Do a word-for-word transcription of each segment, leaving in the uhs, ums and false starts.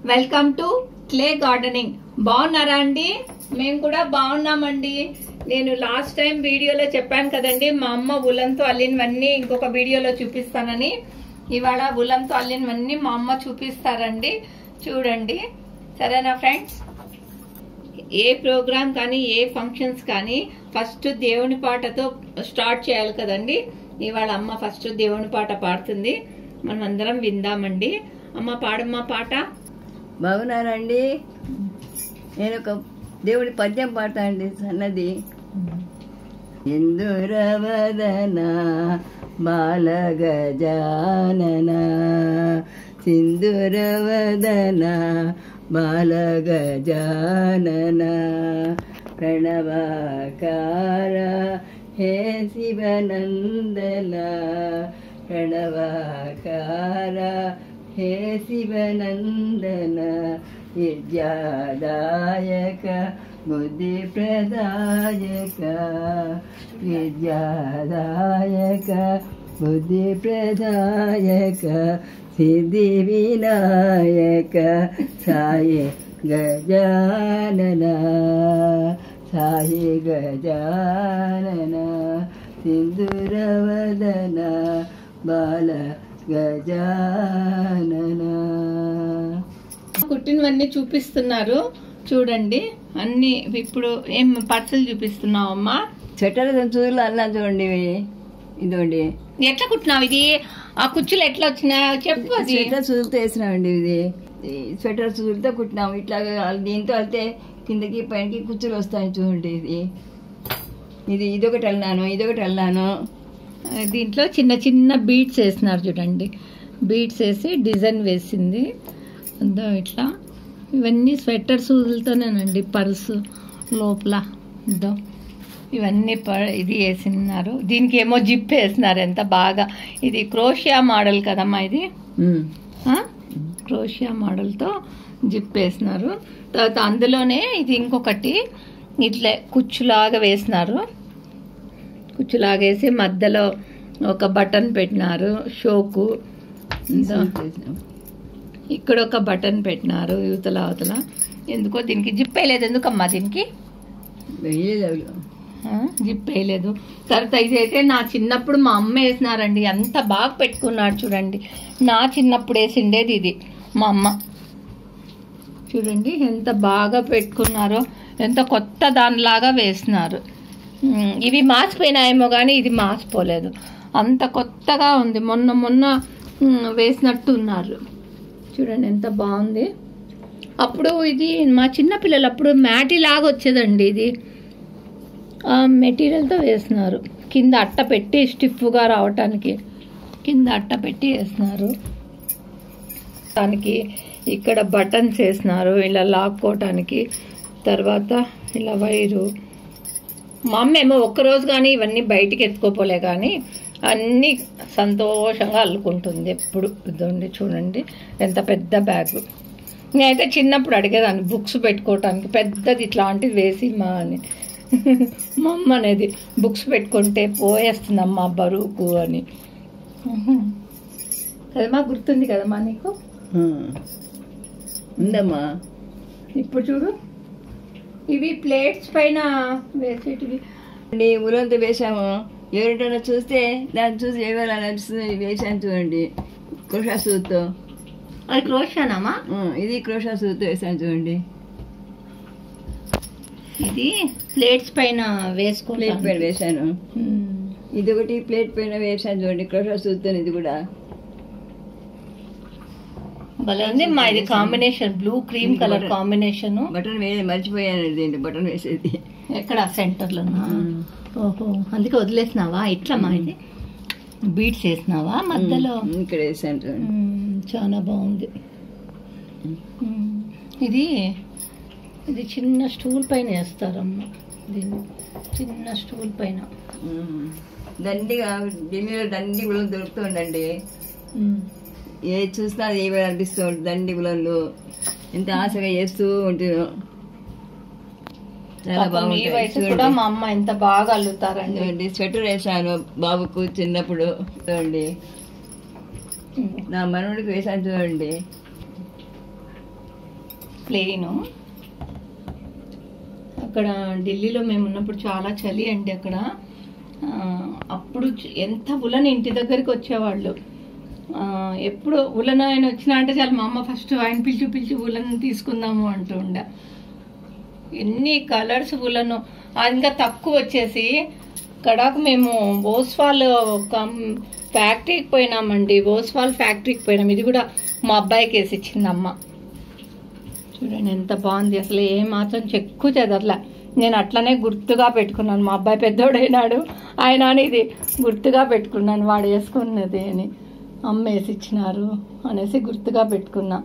Welcome to clay gardening. బాగున్నారా అండి? మేము కూడా బాగున్నామండి. నేను లాస్ట్ టైం వీడియోలో చెప్పాను కదండి, మా అమ్మ ఉలంతో అల్లినవన్నీ ఇంకొక వీడియోలో చూపిస్తానని. ఇవాళ ఉలంతో అల్లినవన్నీ మా అమ్మ చూపిస్తారండి, చూడండి. సరేనా ఫ్రెండ్స్? ఏ ప్రోగ్రామ్ కానీ ఏ ఫంక్షన్స్ కానీ ఫస్ట్ దేవుని పాటతో స్టార్ట్ చేయాలి కదండి. ఇవాళ అమ్మ ఫస్ట్ దేవుని పాట పాడుతుంది, మనం అందరం విందామండి. అమ్మ పాడమ్మా పాట. బాగున్నారండి. నేను ఒక దేవుడి పద్యం పాడతా అండి, సన్నది. ఇందురవదన బాలగజానన సింధురవదన బాలగజానన ప్రణవాకార హే శివనందన ప్రణవాకార హే శివనందన విద్యాదాయక బుద్ధి ప్రదాయక విద్యాదాయక బుద్ధి ప్రదాయక సిద్ధి వినాయక సాయి గజానన సాయి గజానన సింధురవదన బాల గజానన. కుట్టినవన్నీ చూపిస్తున్నారు చూడండి. అన్ని ఇప్పుడు ఏం పర్సలు చూపిస్తున్నావు అమ్మా? స్వెటర్ చూడలు అన్నా చూడండి, ఇదండి. ఎట్లా కుట్టినావు ఇది? ఆ కుచ్చులు ఎట్లా వచ్చినాయో చెప్పు. అది స్వెటర్ చూదులతో వేసినామండి, ఇది స్వెటర్ చూదులతో కుట్టినాము. ఇట్లా దీంతో అయితే కిందకి పైనకి కుచ్చులు వస్తాయి చూడండి. ఇది ఇది ఇదొకటి వెళ్ళినాను, ఇదొకటి వెళ్ళినాను. దీంట్లో చిన్న చిన్న బీడ్స్ వేసినారు చూడండి. బీడ్స్ వేసి డిజైన్ వేసింది అంతా ఇట్లా. ఇవన్నీ స్వెటర్ సూదులతోనేనండి. పర్సు లోపల ఇద్దో ఇవన్నీ ఇది వేసినారు. దీనికి ఏమో జిప్ వేసినారు, ఎంత బాగా. ఇది క్రోషియా మోడల్ కదమ్మా ఇది. క్రోషియా మోడల్తో జిప్ వేసినారు. తర్వాత అందులోనే ఇది ఇంకొకటి ఇట్లా కుచ్చులాగా వేసినారు. కుచ్చులాగేసి మధ్యలో ఒక బటన్ పెట్టినారు, షోకు. ఇక్కడ ఒక బటన్ పెట్టినారు యువతల అవతల. ఎందుకో దీనికి జిప్ వేయలేదు. ఎందుకమ్మా దీనికి జిప్ వేయలేదు? తర్వాత ఇదైతే నా చిన్నప్పుడు మా అమ్మ వేసినారండి, ఎంత బాగా పెట్టుకున్నాడు చూడండి. నా చిన్నప్పుడు వేసిండేది ఇది మా అమ్మ. చూడండి ఎంత బాగా పెట్టుకున్నారో, ఎంత కొత్త దానిలాగా వేసినారు. ఇవి మాసిపోయినాయేమో కానీ ఇది మాసిపోలేదు, అంత కొత్తగా ఉంది. మొన్న మొన్న వేసినట్టు ఉన్నారు చూడండి, ఎంత బాగుంది. అప్పుడు ఇది మా చిన్నపిల్లలు అప్పుడు మ్యాటీ లాగా వచ్చేదండి. ఇది ఆ మెటీరియల్తో వేసినారు. కింద అట్ట పెట్టి స్టిఫ్గా రావటానికి కింద అట్ట పెట్టి వేసినారు. దానికి ఇక్కడ బటన్స్ వేసినారు ఇలా లాక్కోవటానికి. తర్వాత ఇలా వైరు. మా అమ్మ ఏమో ఒక్కరోజు కానీ ఇవన్నీ బయటికి ఎత్తుకోపోలే కానీ అన్నీ సంతోషంగా అల్లుకుంటుంది ఎప్పుడు. ఇదండి చూడండి ఎంత పెద్ద బ్యాగ్. నేనైతే చిన్నప్పుడు అడిగేదాన్ని బుక్స్ పెట్టుకోవటానికి పెద్దది ఇట్లాంటిది వేసి మా అని. మా అమ్మ అనేది బుక్స్ పెట్టుకుంటే పోయేస్తుందమ్మా బరువుకు అని. కదమ్మా, గుర్తుంది కదమ్మా నీకు? ఉందమ్మా. ఇప్పుడు చూడు, ఇవి ప్లేట్స్ పైన వేసేటివి. ఉలంతో వేసాము. ఎవరిటైనా చూస్తే దాన్ని చూసి ఏమైనా నడుస్తుంది వేసాను చూడండి, క్రోషా సూత్తో. అది క్రోషానామా? ఇది క్రోషా సూత్తో వేసాను చూడండి. ఇది ప్లేట్స్ పైన వేసుకో. ప్లేట్ పైన వేసాను. ఇది ఒకటి ప్లేట్ పైన వేసాను చూడండి, క్రోషా సూత్తో. ఇది కూడా బాగుంది మా. ఇది combination blue cream colour combination. Button వేసి మర్చిపోయాను దీంట్లో బటన్ వేసేది. ఎక్కడ? సెంటర్లోనా? ఓహో, అందుకే వదిలేసినావా? ఇట్లమ్మా ఇది బీట్స్ వేసినావా మధ్యలో? ఇక్కడ వేసాను. చాలా బాగుంది. ఇది ఇది చిన్న స్టూల్ పైన వేస్తారమ్మ. దీన్ని చిన్న స్టూల్ పైన దండిగా ఢిల్లీలో దండి గుళ్ళు దొరుకుతుండండి. ఏ చూసినా అది ఏమైనా అనిపిస్తూ ఉంటుంది. దండి గుళ్ళు ఎంత ఆశగా వేస్తూ ఉంటాను. చాలా బాగుంటాయి. మా అమ్మ ఎంత బాగా అల్లుతారండి. స్వెటర్ వేసాను బాబుకు చిన్నప్పుడు చూడండి. నా మనవుడికి వేసాను చూడండి. ప్లెయిన్. అక్కడ ఢిల్లీలో మేము ఉన్నప్పుడు చాలా చలి అండి అక్కడ. అప్పుడు ఎంత ఉలన్ ఇంటి దగ్గరికి వచ్చేవాళ్ళు. ఎప్పుడు ఉలన్ ఆయన వచ్చినా అంటే చాలా మా అమ్మ ఫస్ట్ ఆయన పిలిచి పిలిచి ఉలన్ తీసుకుందాము అంటూ ఉండే. ఎన్ని కలర్స్ ఉలను. అది ఇంకా తక్కువ వచ్చేసి కడాకు మేము ఓస్వాల్ కం ఫ్యాక్టరీకి పోయినామండి. ఓస్వాల్ ఫ్యాక్టరీకి పోయినాం. ఇది కూడా మా అబ్బాయికి వేసి ఇచ్చింది అమ్మ. చూడండి ఎంత బాగుంది. అసలు ఏ మాత్రం చెక్కు చెదర్లా. నేను అట్లనే గుర్తుగా పెట్టుకున్నాను. మా అబ్బాయి పెద్దోడైనాడు, ఆయన అని ఇది గుర్తుగా పెట్టుకున్నాను వాడు వేసుకున్నది అని. అమ్మ వేసి ఇచ్చినారు అనేసి గుర్తుగా పెట్టుకున్నా.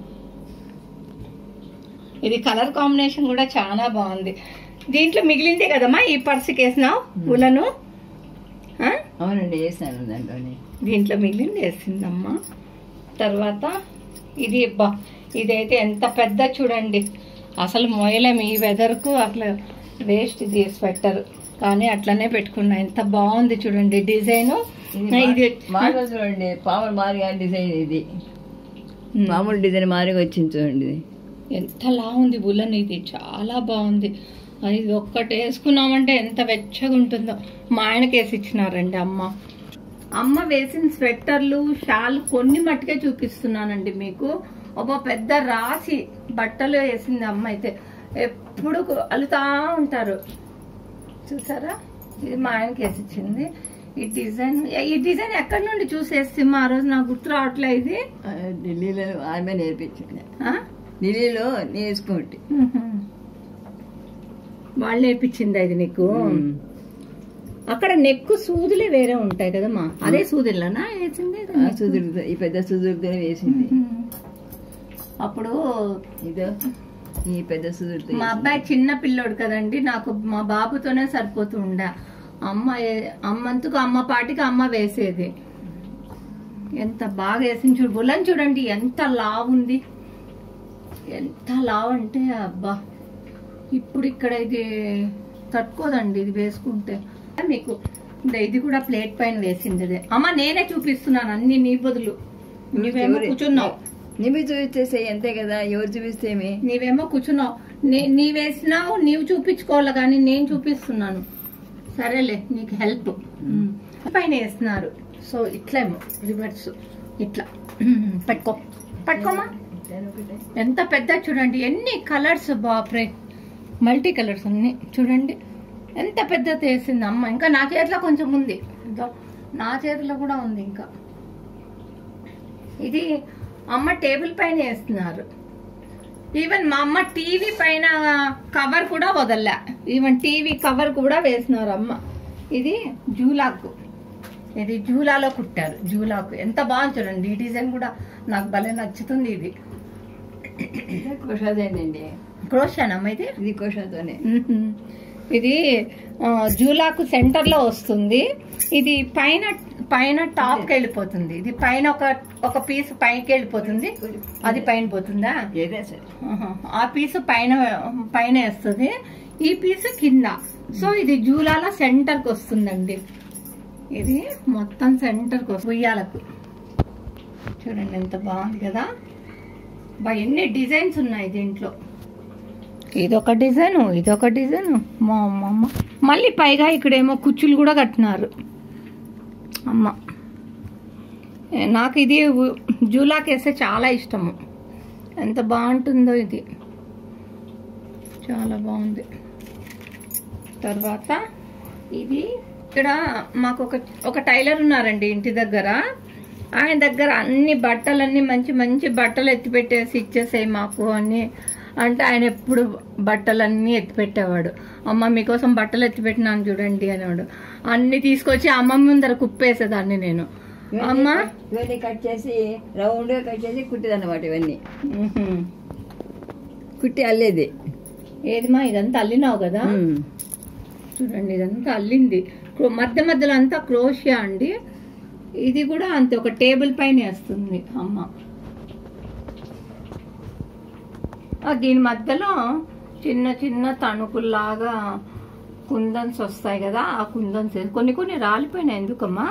ఇది కలర్ కాంబినేషన్ కూడా చాలా బాగుంది. దీంట్లో మిగిలిందే కదమ్మా ఈ పర్సుకి వేసినావు ఉలను? అవునండి వేసాను దాంట్లోనే. దీంట్లో మిగిలింది వేసిందమ్మా. తర్వాత ఇది బా ఇదైతే ఎంత పెద్ద చూడండి. అసలు మొయలేం ఈ వెదర్కు. అసలు వేస్ట్ ఇది స్వెటర్, కానీ అట్లనే పెట్టుకున్నా. ఎంత బాగుంది చూడండి డిజైన్. ఇది చూడండి పాములు మారిగా డిజైన్. ఇది మామూలు డిజైన్ మారిగా వచ్చింది చూడండి. ఎంత లా ఉంది ఉలన్. ఇది చాలా బాగుంది. ఇది ఒక్కటి వేసుకున్నామంటే ఎంత వెచ్చగా ఉంటుందో. మా ఆయనకి వేసి ఇచ్చినారండి అమ్మ. అమ్మ వేసిన స్వెట్టర్లు షాల్ కొన్ని మట్టుకే చూపిస్తున్నానండి మీకు. ఒక పెద్ద రాసి బట్టలు వేసింది అమ్మ. అయితే ఎప్పుడు అలుతా ఉంటారు చూసారా. ఇది మా ఆయనకి వేసి ఇచ్చింది. ఈ డిజైన్ ఈ డిజైన్ ఎక్కడి నుండి చూసేసి ఆ రోజు నాకు గుర్తు రావట్లే. ఇది ఢిల్లీలో ఆమె నేర్పించింది. ఢిల్లీలో నేర్చుకోండి, వాళ్ళు నేర్పించింది ఇది నీకు. అక్కడ నెక్కు సూదులే వేరే ఉంటాయి కదమ్మా. అదే సూదులనా వేసింది? సూదులతో ఈ పెద్ద సూదులతోనే వేసింది. అప్పుడు ఇదో ఈ పెద్ద సూదులతో. మా అబ్బాయి చిన్న పిల్లోడు కదండి, నాకు మా బాబుతోనే సరిపోతూ ఉండే. అమ్మ అమ్మంతకు అమ్మ పాటికి అమ్మ వేసేది. ఎంత బాగా వేసింది చూడు. బుల్లని చూడండి ఎంత లావు ఉంది. ఎంత లావు అంటే అబ్బా. ఇప్పుడు ఇక్కడ ఇది తట్టుకోదండి ఇది వేసుకుంటే. మీకు ఇది కూడా ప్లేట్ పైన వేసింది అదే. అమ్మ నేనే చూపిస్తున్నాను అన్ని నీ బదులు. నువ్వేమో కూర్చున్నావు. నీవి చూపిస్తే అంతే కదా, ఎవరు చూపిస్తేమి. నీవేమో కూర్చున్నావు. నీ వేసినావు నీవు చూపించుకోవాలి కానీ నేను చూపిస్తున్నాను. సరేలే నీకు హెల్ప్. పైన వేస్తున్నారు. సో ఇట్లేమో రివర్స్ ఇట్లా పెట్టుకో పట్టుకోమా. ఎంత పెద్ద చూడండి. ఎన్ని కలర్స్ బాప్రే. మల్టీ కలర్స్ అన్ని చూడండి. ఎంత పెద్ద వేసింది అమ్మ. ఇంకా నా చేతిలో కొంచెం ఉంది. నా చేతిలో కూడా ఉంది ఇంకా. ఇది అమ్మ టేబుల్ పైన వేస్తున్నారు. ఈవెన్ మా అమ్మ టీవీ పైన కవర్ కూడా వదల్లా. ఈవెన్ టీవీ కవర్ కూడా వేసినారు అమ్మ. ఇది జూలాకు. ఇది జూలాలో కుట్టారు. జూలాకు ఎంత బాగుంది చూడండి. ఈ డిజైన్ కూడా నాకు భలే నచ్చుతుంది. ఇది క్రోషాదేనండి. క్రోషానమ్మ ఇది? ఇది క్రోషాతోనే. ఇది జూలాకు సెంటర్ లో వస్తుంది. ఇది పైన పైన టాప్ కి వెళ్ళిపోతుంది. ఇది పైన ఒక ఒక పీస్ పైకి వెళ్ళిపోతుంది. అది పైన పోతుందా? ఆ పీస్ పైన పైన వేస్తుంది, ఈ పీస్ కింద. సో ఇది జూలాల సెంటర్ కి వస్తుందండి. ఇది మొత్తం సెంటర్ కి వస్తుంది ఉయ్యాలకు. చూడండి ఎంత బాగుంది కదా. బా ఎన్ని డిజైన్స్ ఉన్నాయి దీంట్లో. ఇదొక డిజైన్, ఇదొక డిజైన్. మా అమ్మ మళ్ళీ పైగా ఇక్కడేమో కుచ్చులు కూడా కట్టినారు అమ్మ. నాకు ఇది జూలాకేస్తే చాలా ఇష్టము. ఎంత బాగుంటుందో ఇది. చాలా బాగుంది. తర్వాత ఇది ఇక్కడ మాకు ఒక ఒక టైలర్ ఉన్నారండి ఇంటి దగ్గర. ఆయన దగ్గర అన్ని బట్టలన్నీ మంచి మంచి బట్టలు ఎత్తిపెట్టేసి ఇచ్చేసాయి మాకు అని అంటే ఆయన ఎప్పుడు బట్టలన్నీ ఎత్తిపెట్టేవాడు. అమ్మ మీకోసం బట్టలు ఎత్తిపెట్టినాను చూడండి అనేవాడు. అన్ని తీసుకొచ్చి అమ్మ ముందర కుప్పేసేదాన్ని నేను. అమ్మ ఇవన్నీ కట్ చేసి రౌండ్ గా కట్ చేసి కుట్టేదన్నమాట. ఇవన్నీ కుట్టి అల్లేది. ఏదిమా ఇదంతా అల్లినావు కదా చూడండి. ఇదంతా అల్లింది. మధ్య మధ్యలో అంతా క్రోషియా అండి. ఇది కూడా అంతే ఒక టేబుల్ పైన వేస్తుంది అమ్మ. దీని మధ్యలో చిన్న చిన్న తణుకుల్లాగా కుందన్స్ వస్తాయి కదా. ఆ కుందన్స్ కొన్ని కొన్ని రాలిపోయినాయి. ఎందుకమ్మా?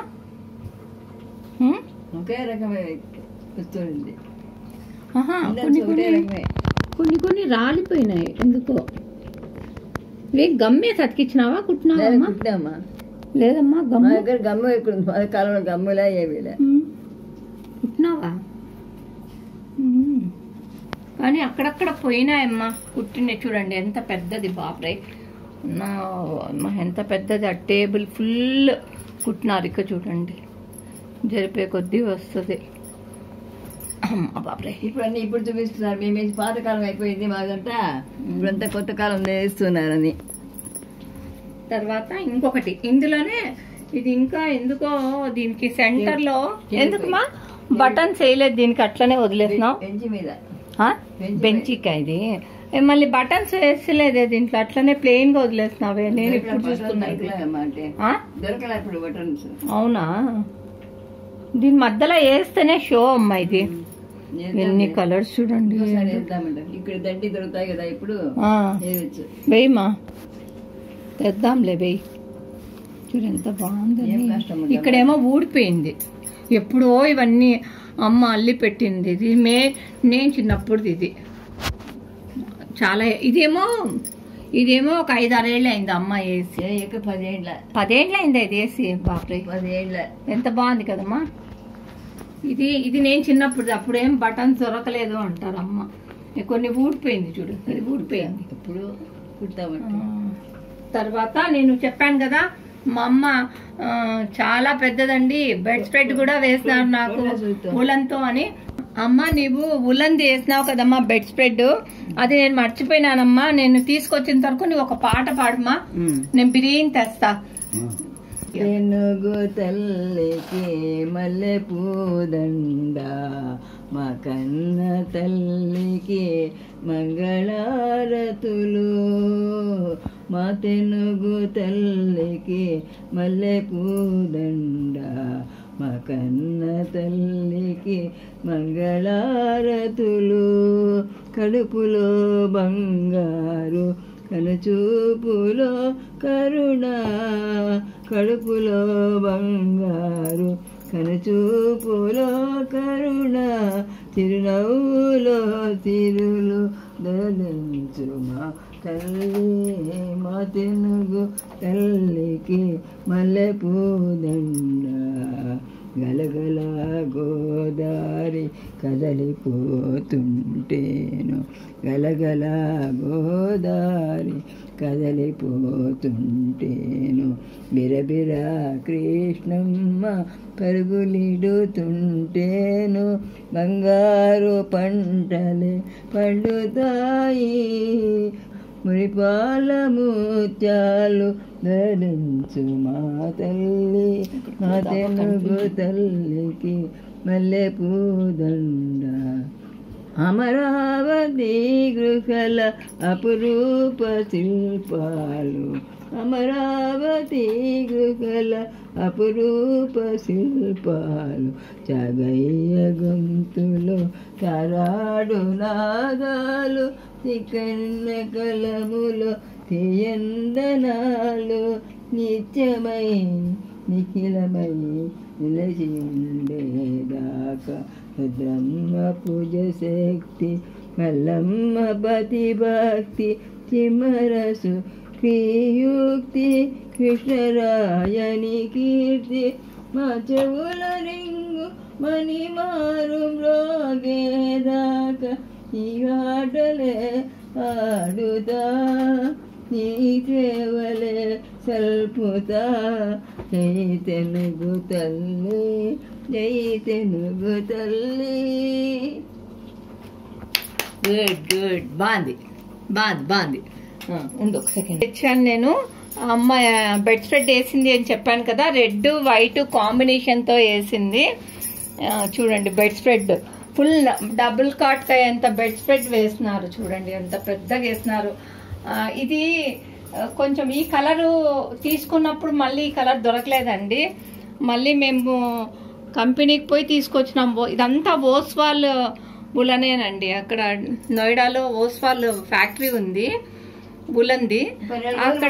ఒకే రకమే కొన్ని కొన్ని కొన్ని రాలిపోయినాయి ఎందుకో. ఇవి గమ్మే సతికిచ్చినావా కుట్టినావా? కుట్టినామా? లేదమ్మా మా గమ్ము దగ్గర గమ్ము ఇక్కడ ఉంది. మా కాలంలో గమ్ములా ఏమిలే. కుట్టినావా? ఉమ్. కానీ అక్కడక్కడ పోయినాయమ్మా కుట్టిన. చూడండి ఎంత పెద్దది బాబ్రే, నా అమ్మ ఎంత పెద్దది. ఆ టేబుల్ ఫుల్ కుట్టినారు. ఇక చూడండి జరిపే కొద్దీ వస్తుంది. అమ్మ బాబ్రే ఇప్పుడు అన్ని ఇప్పుడు చూపిస్తున్నారు. మేము పాతకాలం అయిపోయింది మాదంతా, ఇప్పుడంతా కొత్త కాలం వేస్తున్నారని. తర్వాత ఇంకొకటి ఇందులోనే ఇది ఇంకా ఎందుకో దీనికి సెంటర్ లో ఎందుకుమా బటన్స్ వేయలేదు, దీనికి అట్లనే వదిలేసినావు. బెంచి మీద బెంచికా ఇది ఏ మళ్ళీ బటన్స్ వేసలేదే దీంట్లో, అట్లనే ప్లెయిన్ గా వదిలేసినావే. నేను ఇప్పుడు చూస్తున్నా ఇది. ఆ? దొరకలే ఇప్పుడు బటన్స్. అవునా? దీని మధ్యలో వేస్తేనే షో అమ్మా. ఇది ఎన్ని కలర్స్ చూడండి. ఇక్కడ దండి దొరుకుతాయి కదా ఇప్పుడు. వేయమా తెద్దాంలే వేయి. చూడు ఎంత బాగుంది. ఇక్కడేమో ఊడిపోయింది. ఎప్పుడో ఇవన్నీ అమ్మ అల్లి పెట్టింది. ఇది మే నేను చిన్నప్పుడు ఇది చాలా. ఇదేమో ఇదేమో ఒక ఐదు ఆరేళ్ళు అయింది అమ్మ వేసి. పదేళ్ళ పదేళ్ళు అయింది ఇది వేసి. బాప్రే పదేళ్ళ. ఎంత బాగుంది కదమ్మా. ఇది ఇది నేను చిన్నప్పుడు అప్పుడేం బటన్స్ దొరకలేదు అంటారు అమ్మ. కొన్ని ఊడిపోయింది చూడు, ఇది ఊడిపోయింది. ఇప్పుడు కుడతామంటే తర్వాత నేను చెప్పాను కదా మా అమ్మ చాలా పెద్దదండి బెడ్ స్ప్రెడ్ కూడా వేసినారు నాకు ఉలన్తో అని. అమ్మ నీవు ఉలన్ది వేసినావు కదమ్మా బెడ్ స్ప్రెడ్, అది నేను మర్చిపోయినానమ్మా. నేను తీసుకొచ్చిన తరకు నువ్వు ఒక పాట పాడమ్మా, నేను బిర్యానీ తెస్తా. తెనుగు తల్లికి మల్లె పూదండ, మా కన్న తల్లికి మంగళారతులు. మా తెనుగు తల్లికి మల్లె పూదండ, మా కన్న తల్లికి మంగళారతులు. కడుపులో బంగారు కనుచూపులో కరుణ, కడుపులో బంగారు కనుచూపులో కరుణ, చిరునవ్వులో తిరులు దలించు మా తల్లి. మా తెనుగు తల్లికి మల్లె పూదండ. గలగల గోదారి కదలిపోతుంటేను, గలగల గోదారి కదలిపోతుంటేను, బిరబిర కృష్ణమ్మ పరుగులిడుతుంటేను, బంగారు పంటలే పండుతాయి, మురిపాల ముత్యాలు ధరించు మా తల్లి. మా తెనుగు తల్లికి మల్లె పూదండ. అమరావతి గృహల అపురూప శిల్పాలు, అమరావతి గృహల అపురూప శిల్పాలు, చగయ్య గొంతులో తారాడు నాదాలు, తికన్న కలములో తీయందనాలు, నిత్యమై నిఖిలమై నిలచి ఉండేదాకా రుద్రమ్మ పూజ శక్తి, మల్లమ్మ పతి భక్తి, చిమ్మరసు క్రియుక్తి, కృష్ణరాయని కీర్తి, మా చెవుల రింగు మణి మారు మ్రోగేదాకా ఈ ఆటలే ఆడుతా, నీ సేవలే సల్పుతా. జై తెనుగు తల్లి, జై తెనుగు తల్లి. గుడ్ గుడ్ బాగుంది బాగుంది బాగుంది. ఉండు ఒక సెకండ్. తెచ్చాను నేను. అమ్మ బెడ్ స్ప్రెడ్ వేసింది అని చెప్పాను కదా, రెడ్ వైట్ కాంబినేషన్ తో వేసింది. చూడండి bedspread full double cot ఎంత బెడ్ స్ప్రెడ్ వేసినారు చూడండి, ఎంత పెద్దగా వేసినారు. ఇది కొంచెం ఈ కలరు తీసుకున్నప్పుడు మళ్ళీ ఈ కలర్ దొరకలేదండి. మళ్ళీ మేము కంపెనీకి పోయి తీసుకొచ్చినాం. ఇదంతా ఓస్వాల్ ఉలనేనండి. అక్కడ నోయిడాలో ఓస్వాల్ ఫ్యాక్టరీ ఉంది ఉలంది. అక్కడ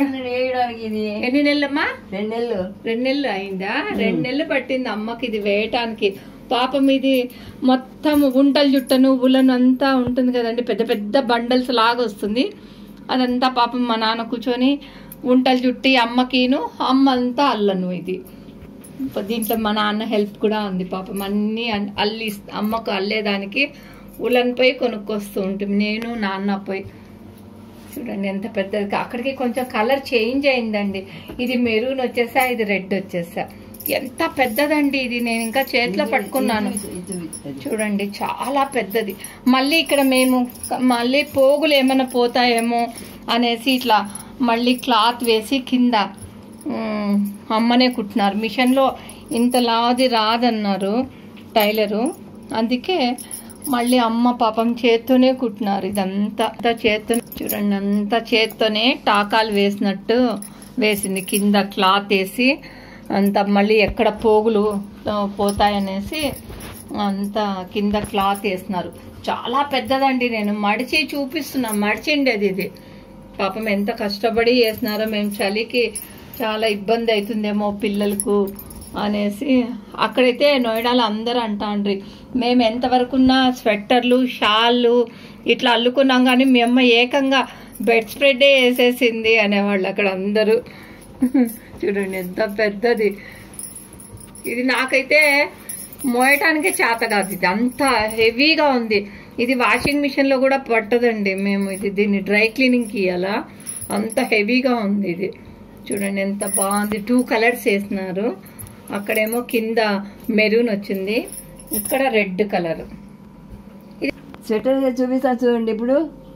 ఎన్ని నెలలమ్మా? రెండు నెలలు రెండు నెలలు అయిందా? రెండు నెలలు పట్టింది అమ్మకి ఇది వేయటానికి. పాపం ఇది మొత్తం ఉంటలు జుట్టను ఉలను అంతా ఉంటుంది కదండి, పెద్ద పెద్ద బండల్స్ లాగా వస్తుంది. అదంతా పాపం మా నాన్న కూర్చొని ఉంటలు జుట్టి అమ్మకిను, అమ్మ అంతా అల్లను. ఇది దీంట్లో మా నాన్న హెల్ప్ కూడా ఉంది పాపం. అన్నీ అల్లి అమ్మకు అల్లేదానికి ఉలన్ పోయి కొనుక్కొస్తూ ఉంటుంది, నేను నాన్న పోయి. చూడండి ఎంత పెద్దది. అక్కడికి కొంచెం కలర్ చేంజ్ అయిందండి, ఇది మెరూన్ వచ్చేసా, ఇది రెడ్ వచ్చేసా. ఎంత పెద్దదండి ఇది, నేను ఇంకా చేతిలో పట్టుకున్నాను. చూడండి చాలా పెద్దది. మళ్ళీ ఇక్కడ మేము మళ్ళీ పోగులు ఏమైనా పోతాయేమో అనేసి ఇట్లా మళ్ళీ క్లాత్ వేసి కింద అమ్మనే కుట్టినారు. మిషన్లో ఇంతలాది రాదన్నారు టైలరు, అందుకే మళ్ళీ అమ్మ పాపం చేత్తోనే కుట్టినారు. ఇదంతా చేత్తో చూడండి, అంతా చేత్తోనే టాకాలు వేసినట్టు వేసింది. కింద క్లాత్ వేసి అంత మళ్ళీ ఎక్కడ పోగులు పోతాయనేసి అంతా కింద క్లాత్ వేసినారు. చాలా పెద్దదండి, నేను మడిచి చూపిస్తున్నా, మడిచిండేది ఇది. పాపం ఎంత కష్టపడి వేసినారో. మేము చలికి చాలా ఇబ్బంది అవుతుందేమో పిల్లలకు అనేసి. అక్కడైతే నోయిడాలో అందరూ అంటాండ్రి, మేము ఎంతవరకున్నా స్వెట్టర్లు షాళ్ళు ఇట్లా అల్లుకున్నాం కానీ మీ అమ్మ ఏకంగా బెడ్ స్ప్రెడ్డే వేసేసింది అనేవాళ్ళు అక్కడ అందరూ. చూడండి ఎంత పెద్దది ఇది. నాకైతే మోయటానికే చేత కాదు, ఇది అంత హెవీగా ఉంది. ఇది వాషింగ్ మిషన్లో కూడా పట్టదండి, మేము ఇది దీన్ని డ్రై క్లీనింగ్కి ఇవ్వాలా, అంత హెవీగా ఉంది ఇది. చూడండి ఎంత బాగుంది. టూ కలర్స్ వేసినారు, అక్కడేమో కింద మెరూన్ వచ్చింది, ఇక్కడ రెడ్ కలర్. స్వెటర్ చూపిస్తా చూడండి. ఇప్పుడు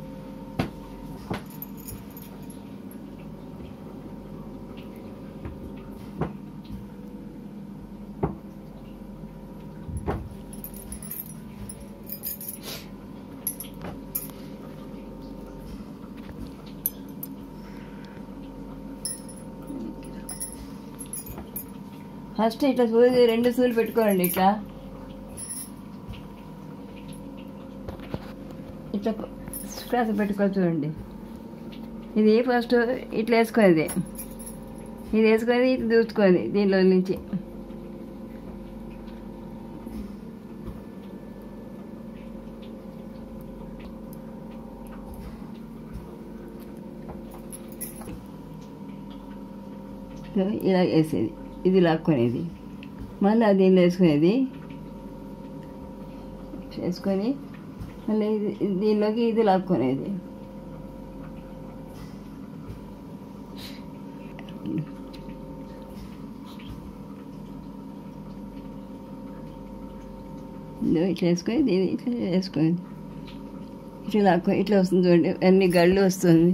ఫస్ట్ ఇట్లా సూది రెండు సూలు పెట్టుకోండి, ఇట్లా ఇట్లా క్రాస్ పెట్టుకో చూడండి. ఇది ఫస్ట్ ఇట్లా వేసుకునేది, ఇది వేసుకొని ఇట్లా దూచుకోండి దీనిలో నుంచి. ఇలా వేసేది, ఇది లాక్కునేది, మళ్ళీ దీనిలో వేసుకునేది వేసుకొని మళ్ళీ ఇది దీనిలోకి ఇది లాక్కునేది. ఇట్లా వేసుకొని దీన్ని ఇట్లా వేసుకొని ఇట్లా లాక్కొని ఇట్లా వస్తుంది చూడండి, అన్ని గళ్ళు వస్తుంది.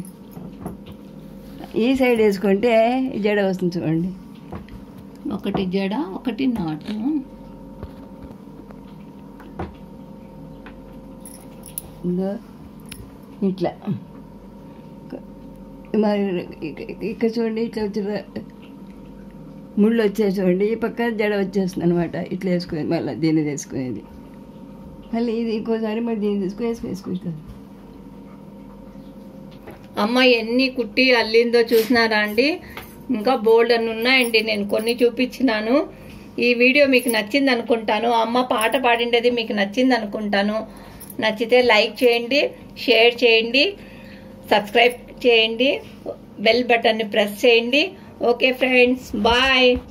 ఈ సైడ్ వేసుకుంటే జడ వస్తుంది చూడండి, ఒకటి జడ ఒకటి నాటు. ఇట్లా మరి ఇక్కడ చూడండి, ఇట్లా వచ్చి ముళ్ళు వచ్చేసి చూడండి, ఈ పక్క జడ వచ్చేస్తుంది అనమాట. ఇట్లా వేసుకునేది, మళ్ళీ దీన్ని వేసుకునేది, మళ్ళీ ఇది ఇంకోసారి మరి దీన్ని తీసుకుని వేసుకు వేసుకుంటాను. అమ్మ ఎన్ని కుట్టి అల్లిందో చూసినారా అండి, ఇంకా బోల్డ్ అని ఉన్నాయండి. నేను కొన్ని చూపించినాను. ఈ వీడియో మీకు నచ్చింది అనుకుంటాను. అమ్మ పాట పాడిండేది మీకు నచ్చింది అనుకుంటాను. నచ్చితే లైక్ చేయండి, షేర్ చేయండి, సబ్స్క్రైబ్ చేయండి, బెల్ బటన్ని ప్రెస్ చేయండి. Okay friends, bye.